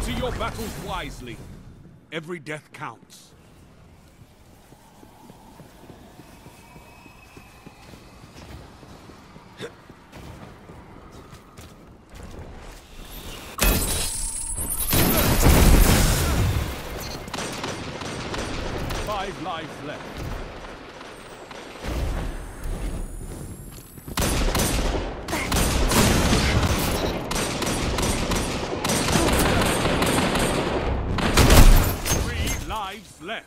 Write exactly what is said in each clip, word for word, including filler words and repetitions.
Enter your battles wisely. Every death counts. Five lives left. Three lives left.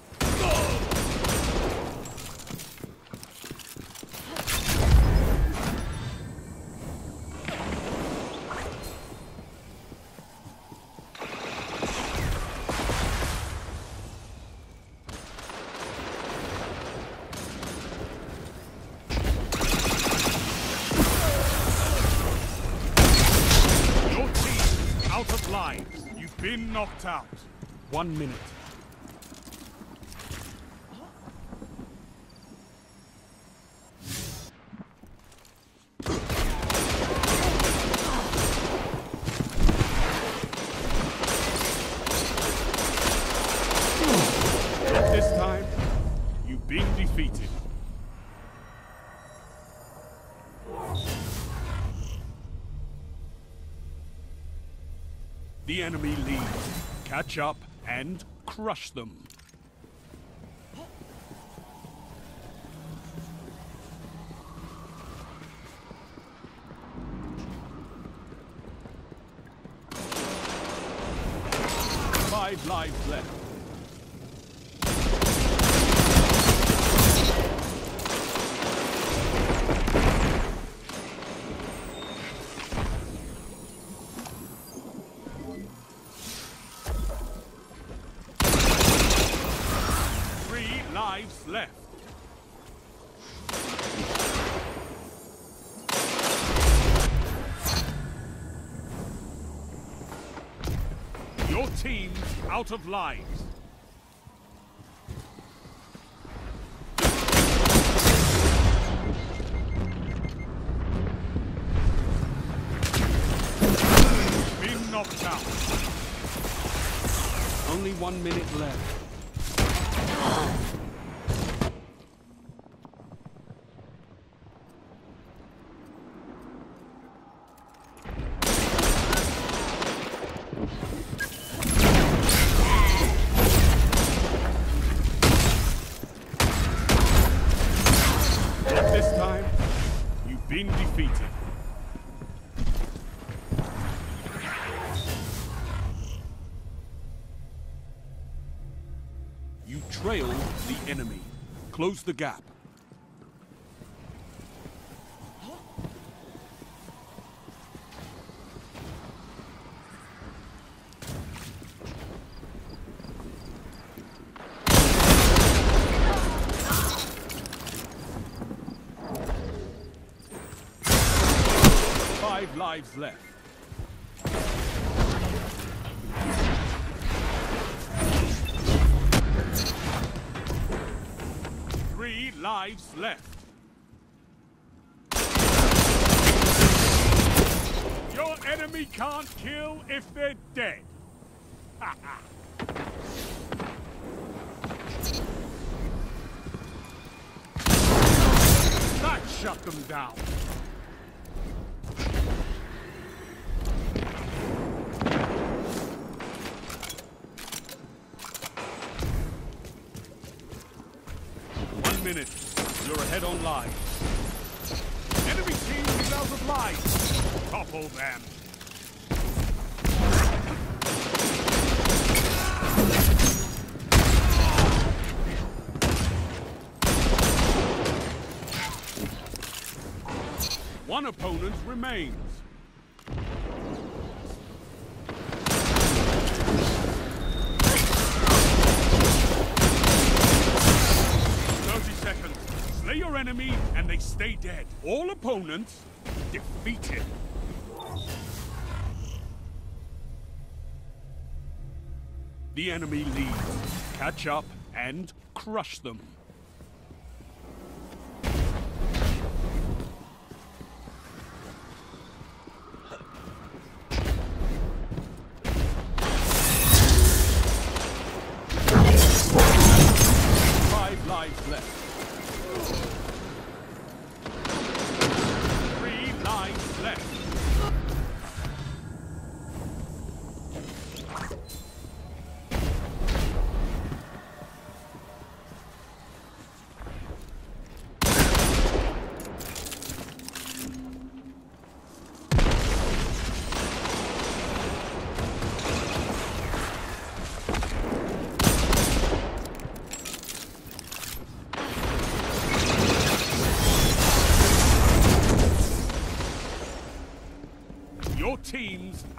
Out of lives. You've been knocked out. One minute. This time, you've been defeated. The enemy leads. Catch up and crush them. Five lives left. Lives left. Your team's out of lives. Been knocked out. Only one minute left. This time, you've been defeated. You trailed the enemy. Close the gap. Five lives left. Three lives left. Your enemy can't kill if they're dead. That shut them down. Minute. You're ahead on lives. Enemy team is out of lives. Topple them. One opponent remains. Slay your enemy, and they stay dead. All opponents defeated. The enemy leads. Catch up and crush them.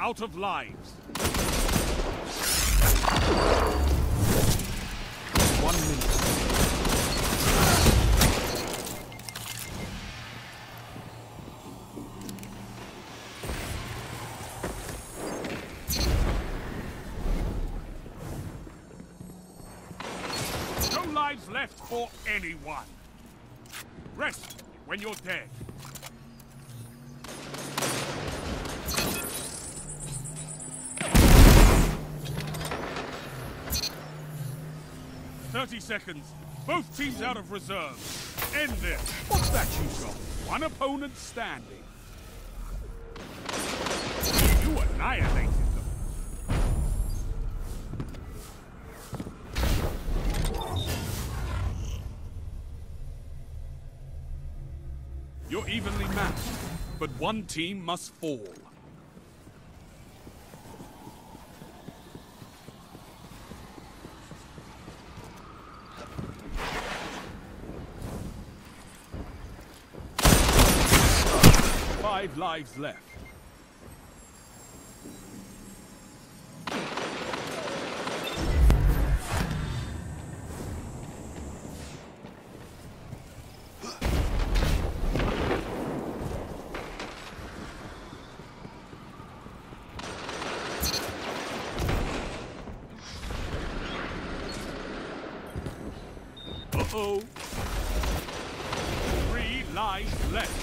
out of lives. One minute. No lives left for anyone. Rest when you're dead. Thirty seconds. Both teams out of reserve. End this. What's that you got? One opponent standing. You annihilated them. You're evenly matched, but one team must fall. Five lives left. Uh-oh. Three lives left.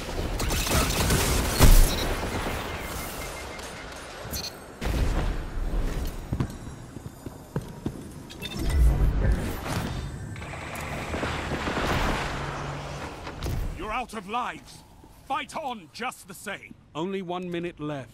You're out of lives. Fight on just the same. Only one minute left.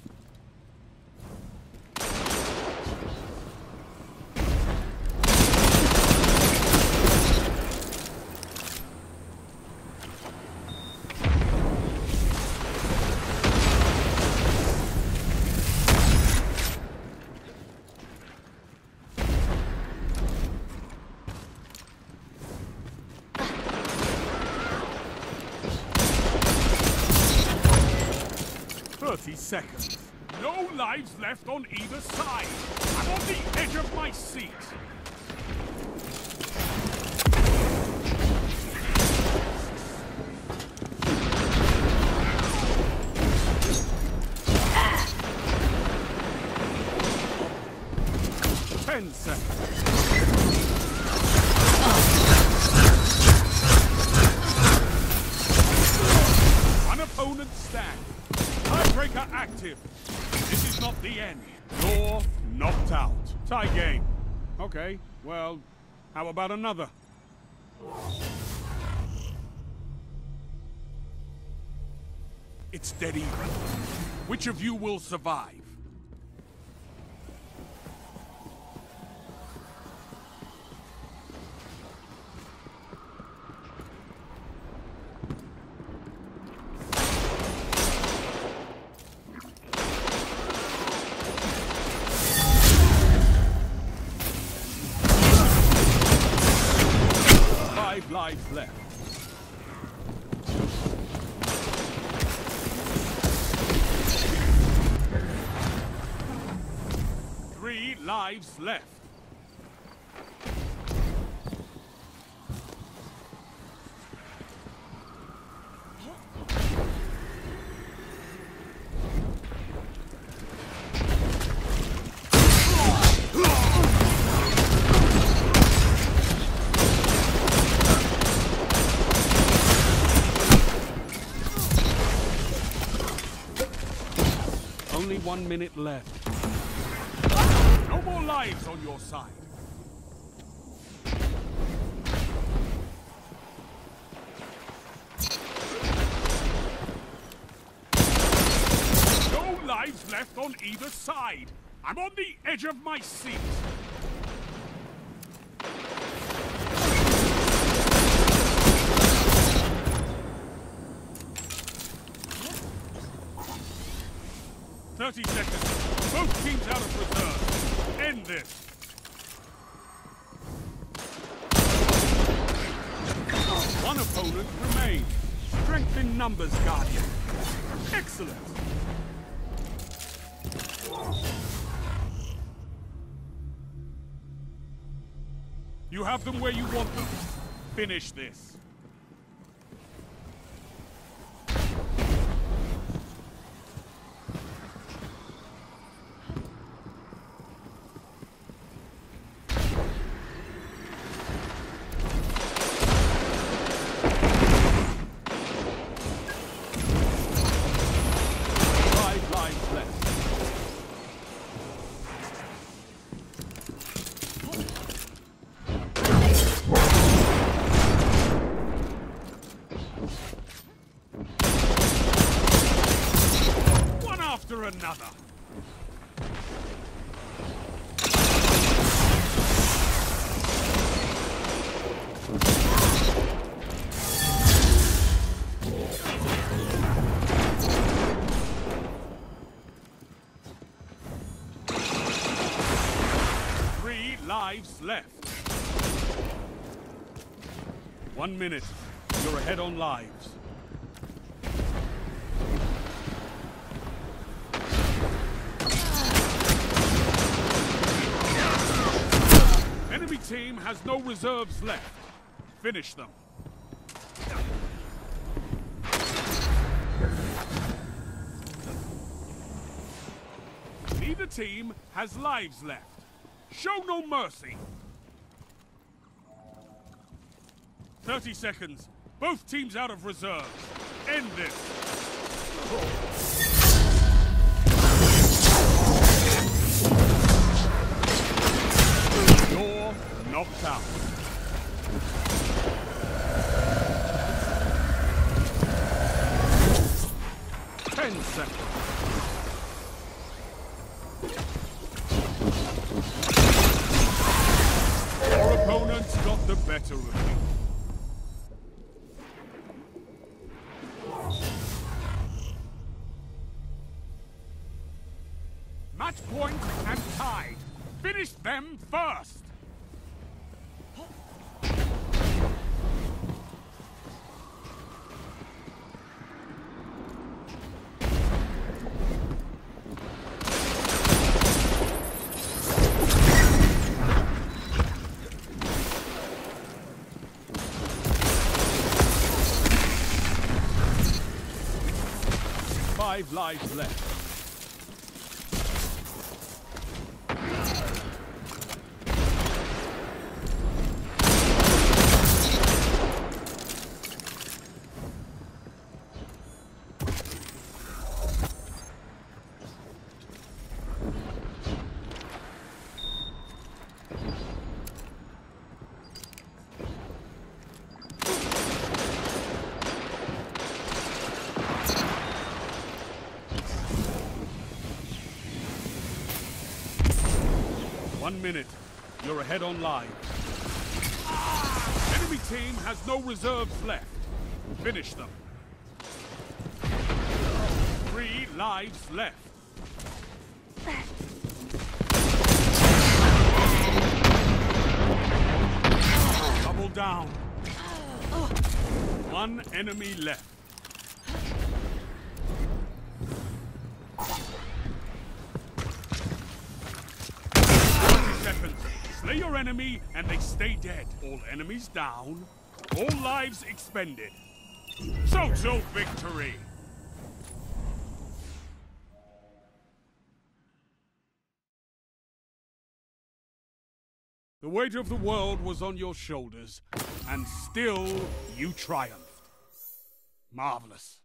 Thirty seconds. No lives left on either side. I'm on the edge of my seat. Ten seconds. One opponent standing. Tiebreaker active. This is not the end. You're knocked out. Tie game. Okay, well, how about another? It's dead even. Which of you will survive? Five lives left. Three lives left. Only one minute left. No more lives on your side. No lives left on either side. I'm on the edge of my seat. Thirty seconds. Both teams out of reserve. End this. One opponent remains. Strength in numbers, Guardian. Excellent. You have them where you want them. Finish this. Another. Three lives left. One minute. You're ahead on lives. Enemy team has no reserves left. Finish them. Neither team has lives left. Show no mercy. thirty seconds. Both teams out of reserves. End this. You're knocked out. Ten seconds. Your opponents got the better of you. Match point and tied. Finish them first. Five lives left. One minute. You're ahead on lives. Enemy team has no reserves left. Finish them. Three lives left. Double down. One enemy left. Slay your enemy, and they stay dead. All enemies down, all lives expended. Total victory! The weight of the world was on your shoulders, and still you triumphed. Marvelous.